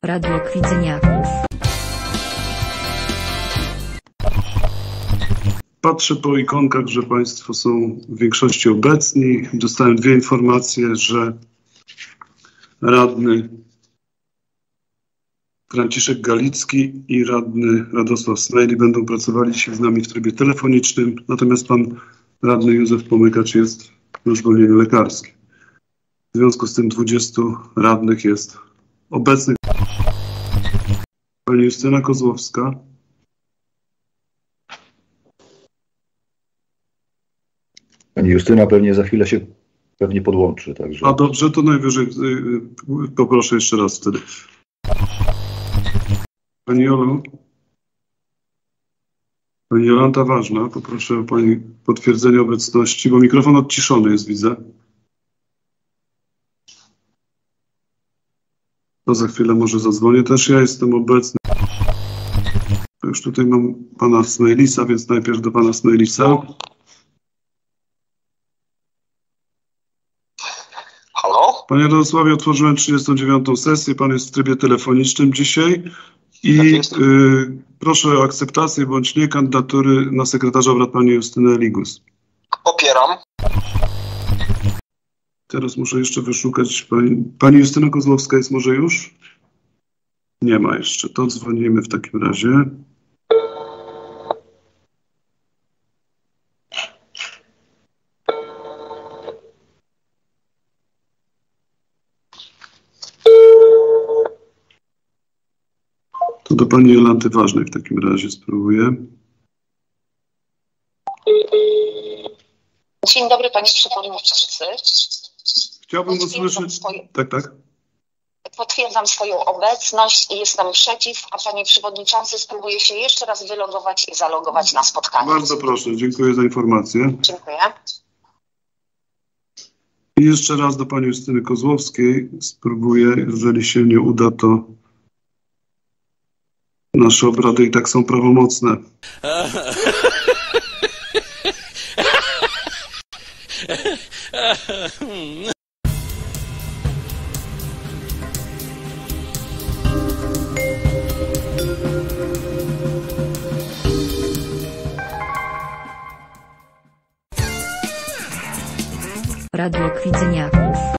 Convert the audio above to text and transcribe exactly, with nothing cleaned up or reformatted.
Radio Kwidzyniaków. Patrzę po ikonkach, że Państwo są w większości obecni. Dostałem dwie informacje, że radny Franciszek Galicki i radny Radosław Snejli będą pracowali dzisiaj z nami w trybie telefonicznym, natomiast pan radny Józef Pomykacz jest na zwolnieniu lekarskim. W związku z tym dwudziestu radnych jest obecnych. Pani Justyna Kozłowska. Pani Justyna pewnie za chwilę się pewnie podłączy. Także... A dobrze, to najwyżej poproszę jeszcze raz wtedy. Pani Jolu. Pani Jolanta Ważna, poproszę o Pani potwierdzenie obecności, bo mikrofon odciszony jest, widzę. To za chwilę może zadzwonię. Też ja jestem obecny. Już tutaj mam Pana Snejlisa, więc najpierw do Pana Snejlisa. Halo? Panie Radosławie, otworzyłem trzydziestą dziewiątą sesję. Pan jest w trybie telefonicznym dzisiaj. I Tak y, proszę o akceptację bądź nie kandydatury na sekretarza obrad Pani Justyny Eligus. Popieram. Teraz muszę jeszcze wyszukać. Pani, pani Justyna Kozłowska jest może już? Nie ma jeszcze. To dzwonimy w takim razie. To do Pani Jolanty Ważnej w takim razie spróbuję. Dzień dobry, Panie Przewodniczący. Chciałbym usłyszeć... Swoje... Tak, tak. Potwierdzam swoją obecność i jestem przeciw, a Panie Przewodniczący spróbuję się jeszcze raz wylogować i zalogować na spotkanie. Bardzo proszę, dziękuję za informację. Dziękuję. I jeszcze raz do Pani Justyny Kozłowskiej spróbuję, jeżeli się nie uda, to nasze obrady i tak są prawomocne. Radio Kwidzyniaków.